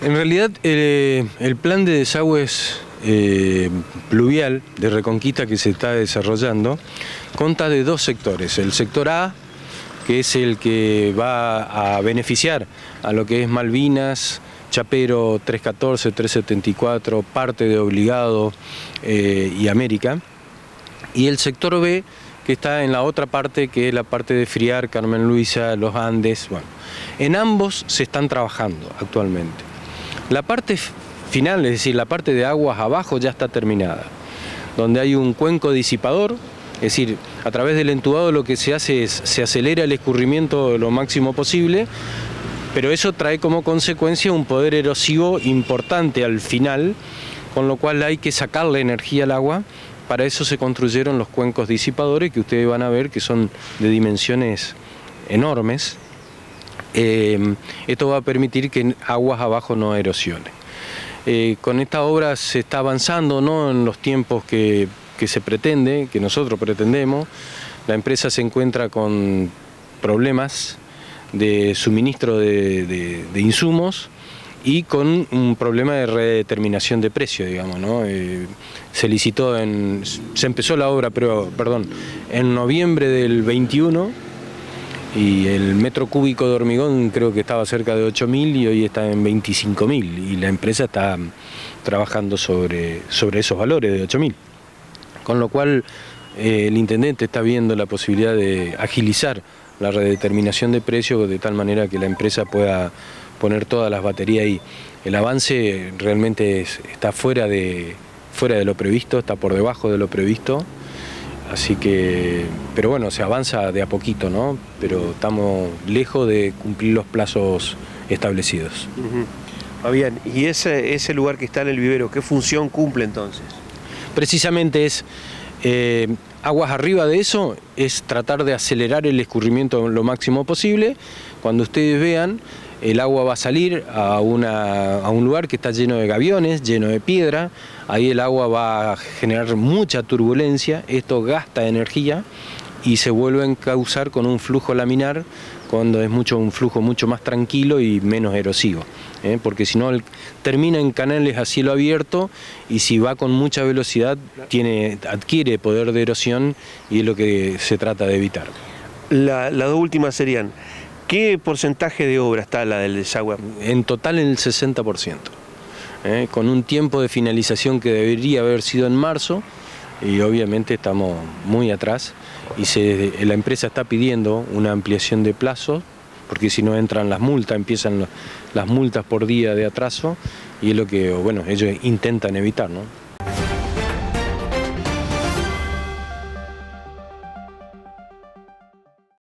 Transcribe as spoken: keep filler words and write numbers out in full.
En realidad eh, el plan de desagües eh, pluvial de Reconquista que se está desarrollando consta de dos sectores. El sector A, que es el que va a beneficiar a lo que es Malvinas, Chapero, tres catorce, tres setenta y cuatro, parte de Obligado eh, y América. Y el sector B, que está en la otra parte, que es la parte de Friar, Carmen Luisa, Los Andes. Bueno, en ambos se están trabajando actualmente. La parte final, es decir, la parte de aguas abajo ya está terminada, donde hay un cuenco disipador, es decir, a través del entubado lo que se hace es, se acelera el escurrimiento lo máximo posible, pero eso trae como consecuencia un poder erosivo importante al final, con lo cual hay que sacarle energía al agua. Para eso se construyeron los cuencos disipadores, que ustedes van a ver que son de dimensiones enormes. Eh, esto va a permitir que aguas abajo no erosione. Eh, con esta obra se está avanzando, ¿no?, en los tiempos que, que se pretende, que nosotros pretendemos. La empresa se encuentra con problemas de suministro de, de, de insumos y con un problema de redeterminación de precio, digamos, ¿no? Eh, se licitó en, se empezó la obra, pero, perdón, en noviembre del veintiuno, y el metro cúbico de hormigón creo que estaba cerca de ocho mil y hoy está en veinticinco mil, y la empresa está trabajando sobre, sobre esos valores de ocho mil. Con lo cual eh, el intendente está viendo la posibilidad de agilizar la redeterminación de precios de tal manera que la empresa pueda poner todas las baterías ahí. El avance realmente es, está fuera de, fuera de lo previsto, está por debajo de lo previsto. Así que, pero bueno, se avanza de a poquito, ¿no? Pero estamos lejos de cumplir los plazos establecidos. Uh-huh. Fabián, ¿y ese, ese lugar que está en el vivero, qué función cumple entonces? Precisamente es, eh, aguas arriba de eso, es tratar de acelerar el escurrimiento lo máximo posible. Cuando ustedes vean, el agua va a salir a, una, a un lugar que está lleno de gaviones, lleno de piedra. Ahí el agua va a generar mucha turbulencia, esto gasta energía y se vuelve a encauzar con un flujo laminar cuando es mucho, un flujo mucho más tranquilo y menos erosivo, ¿eh? Porque si no termina en canales a cielo abierto y si va con mucha velocidad tiene, adquiere poder de erosión y es lo que se trata de evitar. La, las dos últimas serían, ¿qué porcentaje de obra está la del desagüe? En total en el sesenta por ciento. ¿eh? Con un tiempo de finalización que debería haber sido en marzo y obviamente estamos muy atrás y se, la empresa está pidiendo una ampliación de plazo porque si no entran las multas, empiezan las multas por día de atraso y es lo que, bueno, ellos intentan evitar, ¿no?